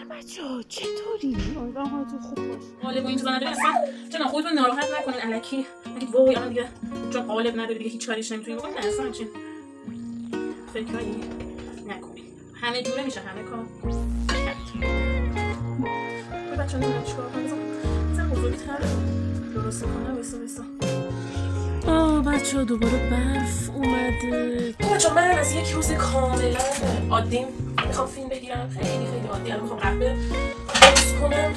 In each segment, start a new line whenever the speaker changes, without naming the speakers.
بچه‌ها چطوری؟ امیدوارم حالتون خوب باشه.
قالب و این چیزا نداری اصلا چون خودتون ناراحت نکنین الکی نگید وای الان دیگه چون قالب نداری دیگه هیچ کاریش نمیتونین بکنین. اصلا همچین فکرایی نکنین. همه جوره میشه همه کار کرد. بچه‌ها نمیدونم چیکار کنم. مثلا بزرگتر درست کنم. وایسا
بچه‌ها دوباره برف اومده.
بچه‌ها من از یک روز کاملا عادی میخوام فیلم بگیرم. خیلی عادی. الان میخوام قهوه درست کنم.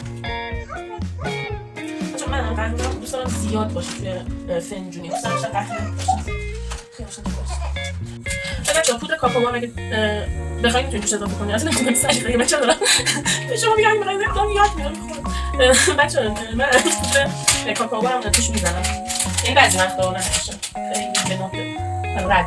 بچه‌ها من قهوه رو دوست دارم زیاد باشه توی فنجونی. دوست دارم قهوه باشه. خیلی باشه. بچه‌ها پودر کاکائو هم اگه بخواید میتونید توش اضافه کنید. اصلا نمی‌دونم سعی کنید. بچه‌ها دارم به شما میگم می‌خوام یاد میارم. بچه‌ها من پودر کاکائو هم توش میزنم. این بعضی وقتا نمیشه. خیلی به نوت رد.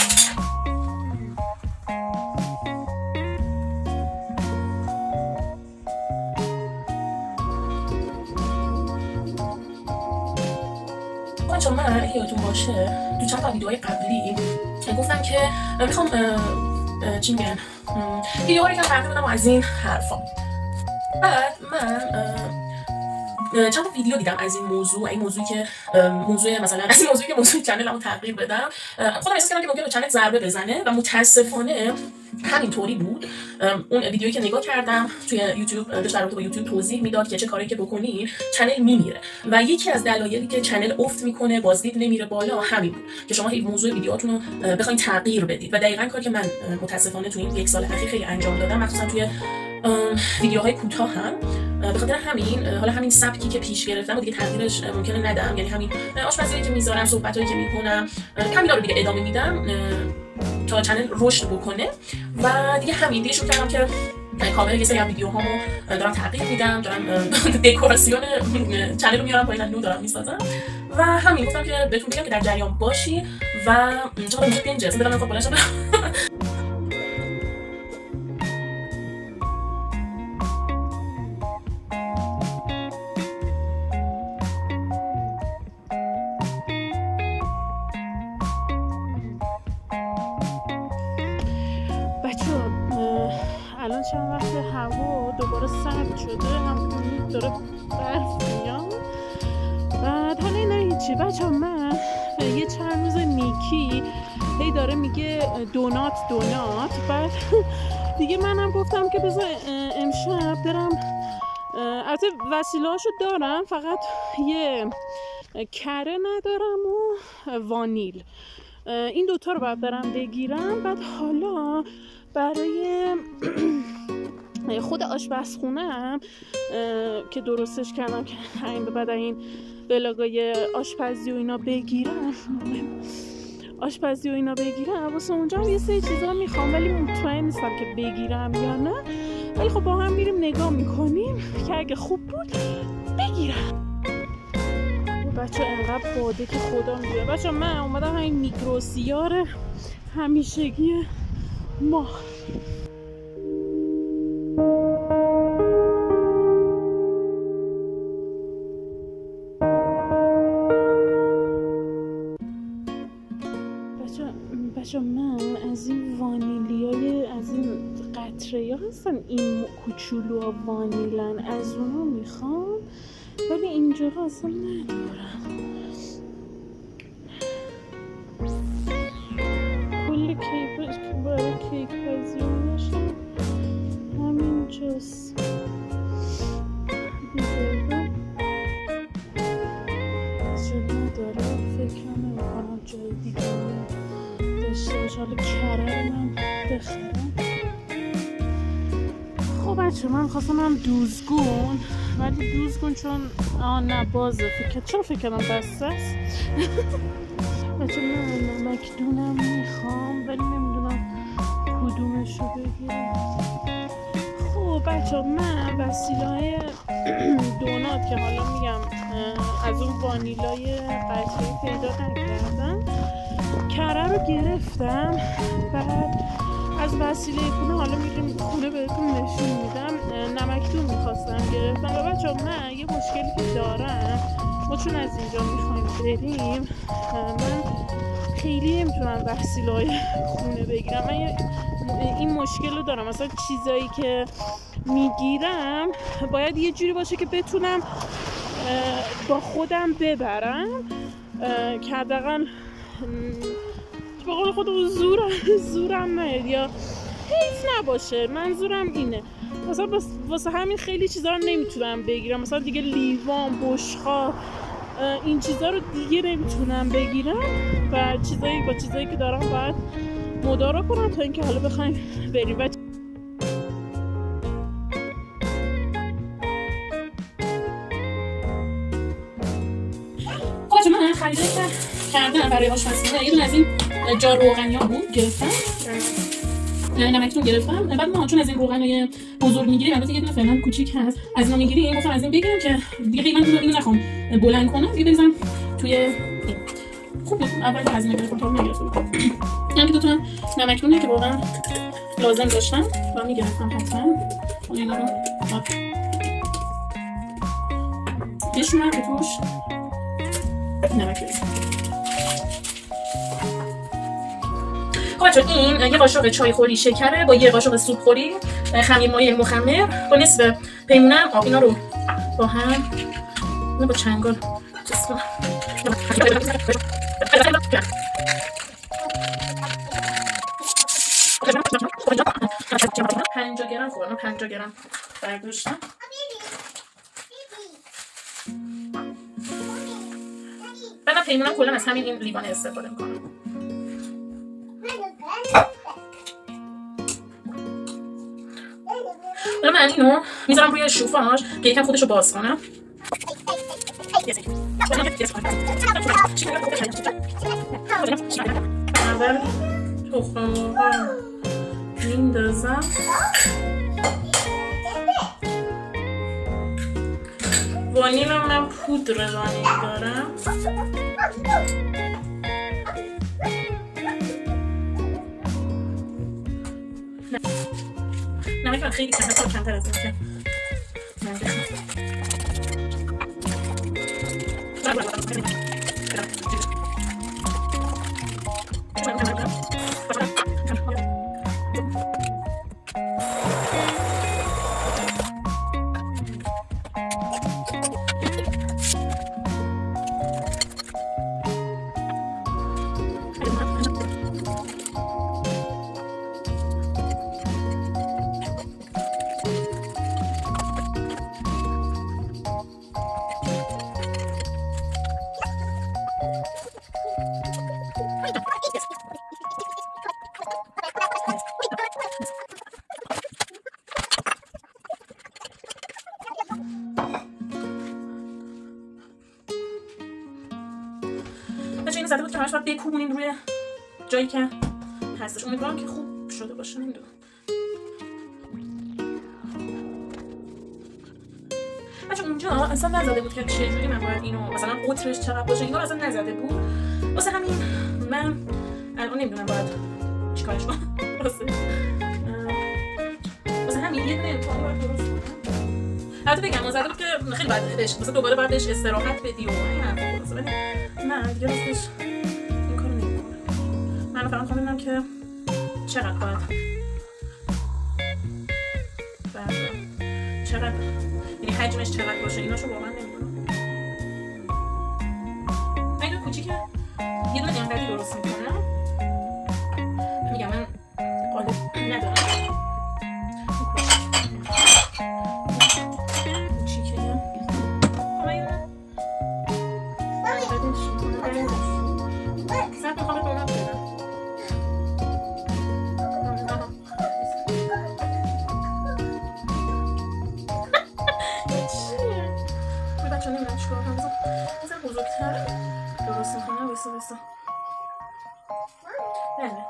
چون من اگه یادتون باشه تو چند تا ویدیوهای قبلی گفتم که میخوام چی میگن ویدیوها رو یکم تغییر بدم و از این حرفا. بعد من چند تا ویدیو دیدم از این موضوعی که موضوع چنلمو تغییر بدم. خودم احساس کردم که ممکنه به چنل ضربه بزنه و متاسفانه همینطوری بود. اون ویدیویی که نگاه کردم توی یوتیوب داشت در رابطه با یوتیوب توضیح میداد که چه کاری که بکنین چنل میمیره و یکی از دلایلی که چنل افت میکنه بازدید نمیره بالا همین بود که شما موضوع ویدیوهاتون رو بخواید تغییر بدید و دقیقاً کاری که من متاسفانه توی این یک سال اخیر خیلی انجام دادم، مخصوصا توی ویدیوهای کوتاه هم. به خاطر همین سبکی که پیش گرفتم و دیگه تغییرش ممکنه ندم. یعنی همین آشپزیایی که میذارم، صحبتایی که میکنم، همینا رو دیگه ادامه میدم تا چنل رشد بکنه و دیگه دیگه شروع کردم که کاملا یه سری از ویدیوهامو دارم تغییر میدم، دارم دکوراسیون چنل رو میارم پایین، نو دارم میسازم و همین گفتم که بهتون بگم که در جریان باشی و چقدر میشه پنج اصلا بدم خب بلنشم.
الان چند وقت هوا دوباره سرد شده، هم داره برف میاد. بعد حالا اینا هیچی بچه ها. من یه چند روز نیکی هی داره میگه دونات. بعد دیگه منم گفتم که بذار امشب برم. البته وسیله هاشو دارم، فقط یه کره ندارم و وانیل. این دوتا رو باید برم بگیرم. بعد حالا برای خود آشپزخونه‌ام که درستش کردم که همین به بعد این ولاگای آشپزی و اینا بگیرم واسه اونجا هم یه سری چیزا میخوام ولی مطمئن نیستم که بگیرم یا نه. ولی خب با هم میریم نگاه میکنیم که اگه خوب بود بگیرم. بچه انقدر باده که خدا میگه. بچه من اومدم همین میکروسیار همیشگی ما. بچه من از این وانیلیای از این قطره ها هستن، این کوچولو ها وانیلن، از اونها میخوام ولی اینجا اصلا ندارم. کل برای کیک پذیرونش همینجاست. جا نداره، فکر نمی‌کنم جای دیگه داشته باشه. حالا کره من بخرم. خب بچه من خواستم هم دوزگون، ولی دوزگون چون نه بازه. چرا فکر کردم بسته است. بچه من نمکدونم میخوام ولی نمیدونم کدومشو بگیرم. خب بچه من وسیله های دونات که حالا میگم از اون وانیلای قطعی پیدا نکردم، کره رو گرفتم. بعد از وسیله خونه حالا میریم خونه بهتون نشون میدم. نمکدون میخواستم گرفتم. و بچه من یه مشکلی که دارم، ما چون از اینجا میخوایم بریم من خیلی نمیتونم وسیله های خونه بگیرم. من یه این مشکل رو دارم، مثلا چیزایی که میگیرم باید یه جوری باشه که بتونم با خودم ببرم که حداقل به قول خودم زورم نیاد یا حیف نباشه. منظورم اینه، مثلا واسه همین خیلی چیزا رو نمیتونم بگیرم، مثلا دیگه لیوان، بشقاب، این چیزا رو دیگه نمیتونم بگیرم و با چیزایی که دارم باید مدارا کنم تا اینکه حالا بخوایم بریم. و
خب من خریدایی که کردم برای آشپزخونه یه دونه از این جار روغنی‌ها بود، گرفتم نمکتون گرفتم. بعد ما چون از این روغنای بزرگ میگیریم، البته یه دونه فعلا کوچیک هست از اینا میگیریم، گفتم از این بگیرم که دیگه قیمت اینو نخوام بلند کنم، دیگه بزنم توی خوب بود. اول که از این گرفتم تا نگرفتم، یعنی که دو تا نمکتونه که واقعا لازم داشتم و میگرفتم حتما. اینا رو بشونم به توش نمک بریزم. خب بچه‌ها این یه قاشق چای خوری شکره با یه قاشق سوپ خوری خمیر مایع مخمر با نصف پیمونه آب، اینا رو با هم با چنگال چیز کنم. 50 گرم خوردم، 50 گرم برداشتم. بعدم پیمونم کلا از همین این لیوان استفاده میکنم. من اینو میذارم روی شوفاژ که یکم خودشو باز کنم. اول تخم مرغ میندازم، وانیل من پودر وانیل دارم، نمک من خیلی کمتر از این که من بخوام. اینو زده بود که همش باید بکوبونیم روی جایی که هستش. امیدوارم که خوب شده باشه. نمیدونم بچه اونجا اصلا نزده بود که چجوری من باید اینو مثلا قطرش چقدر باشه، اینا رو اصلا نزده بود. واسه همین من الان نمیدونم باید چیکارش کنم. واسه همین یه دونه امتحانی باید درست کنم. البته بگم زده بود که خیلی باید بهش مثلا دوباره باید بهش استراحت بدی و این حرفا درسته، ولی نه دیگه راستش این کارو نمی‌کنه. من فقط می‌خوام ببینم که چقدر باید چقدر یعنی حجمش چقدر باشه، ایناشو واقعا نمی‌دونم. این کوچیکه یه دونه انقدی درست می‌کنم. میگم من قالب ندارم. بزرگتر درست میکنم. بسا بله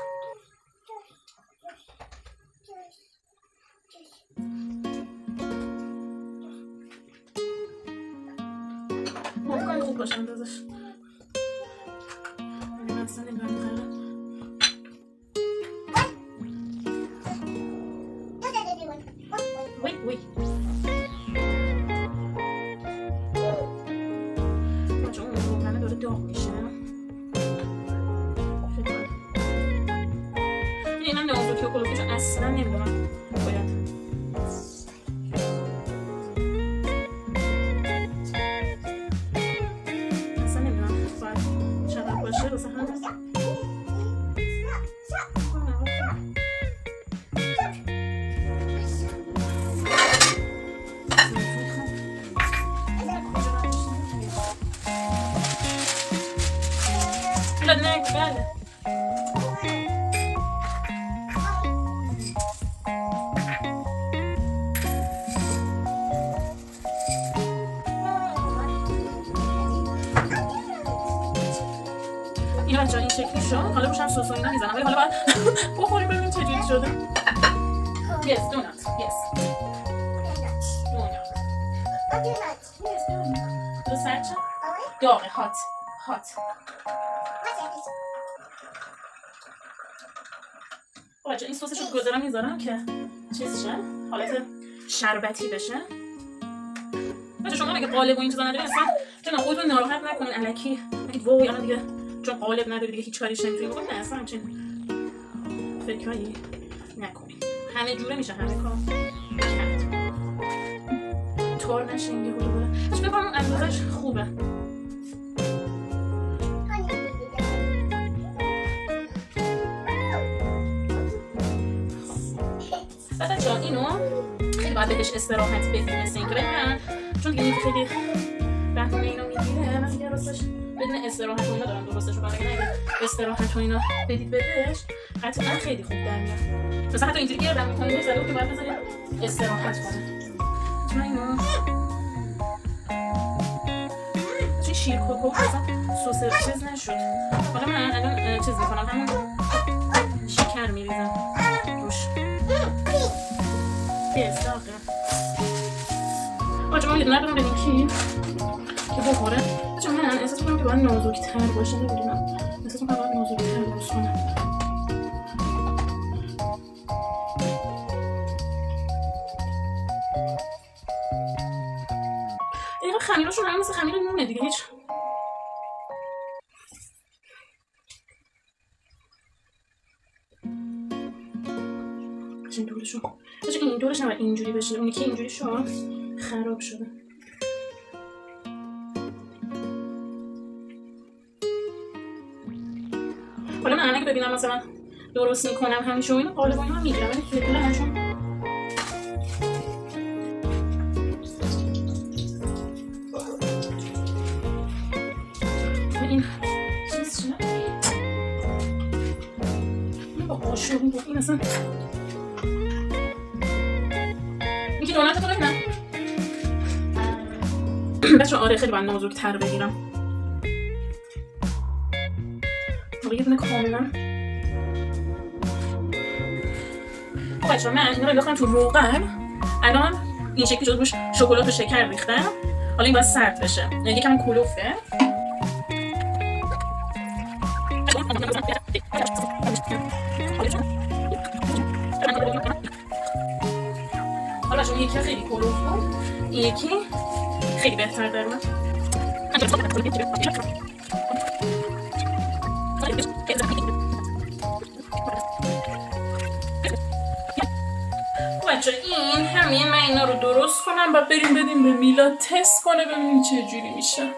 ممکن خوب باشه اندازش. من اصلا نمیدونم میخوام وی داغ میشه. اینم نازکی بله. اینو بچه‌ها این شکلی شد. حالا روش هم سس و اینا میزنم ولی حالا باید بخوریم ببینیم چجوری شده. Yes, donut. Yes. Donut. Yes, donut. درست سرچه؟ داغه. hot. بچه این سسش رو گذارم میذارم که چیز شه، حالت شربتی بشه. بچه شما مگه قالب و این چیزا نداری اصلا جناب خودتون ناراحت نکنین الکی بگید وای الان دیگه چون قالب نداری دیگه هیچ کاریش نمیتونی بکنی. نه اصلا همچین فکرایی نکنین. همه جوره میشه همه کار کرد. طور نشه این یهو دوباره. چون فکر کنم اندازش خوبه. بچه ها اینو خیلی باید بهش استراحت بدید مثل این که بگم چون دیگه خیلی بهونه اینو میگیره. من دیگه راستش بدون استراحت و اینا دارم درستش رو کنم. اگه استراحت و اینا بدید بهش قطعا خیلی خوب در میاد. مثلا حتی اینجوری گردم میکنید بزنید که باید بذارید استراحت کنه. چون اینو چون شیر کوکو مثلا سس چیز نشد. حالا من الان چیز میکنم همون شکر میریزم روش. داغه. آجا من یه دونه دارم بدین کی که بخوره. چون من احساس میکنم که باید نازک‌تر باشه. نمیدونم احساس میکنم باید نازک‌تر درست کنم. دیگه خمیراشون هم مثل خمیر نونه دیگه هیچ این دورشون بچه این دورش نباید اینجوری بشه. اونی که اینجوری شد خراب شده. حالا من اگه ببینم مثلا درست میکنم همیشه و اینو قالب و اینو هم میگیرم ولی فکر کنم همشون این چیز شده این با قاشق این اصلا اینکه دونت رو ببینم بچه آره خیلی باید نازک تر بگیرم. یه دونه کاملا خب بچه من این رو انداختم تو روغن. الان این شکلی شد روش شکلات و شکر ریختم. حالا این باید سرد بشه یکم کلوفه. حالا بچه یکی خیلی کلوف بود این یکی خیلی بهتر در من. بچه این همین من اینا رو درست کنم و بریم بدیم به میلاد تست کنه ببینیم چه جوری میشه.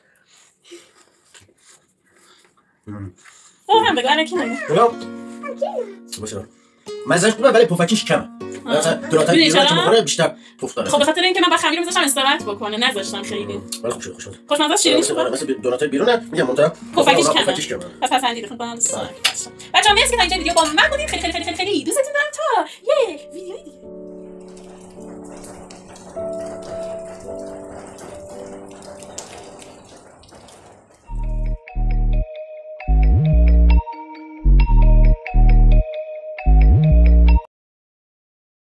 او هم بگو الکی نگو
باشه مزهش خوبه ولی پفکیش کمه. مثلا دونات بیرونش میخوره بیشتر پف داره.
خب به خاطر اینکه من با خمیر میذاشتم استراحت بکنه نذاشتم خیلی.
ولی خوب شد خوش شد.
خوشمزه شیرینی شد.
مثلا دونات بیرونه میگم منتها
پفکیش کمه. پس پسندید خب با هم بچه‌ها مرسی که تا اینجا ویدیو با من بودید. خیلی دوستتون دارم تا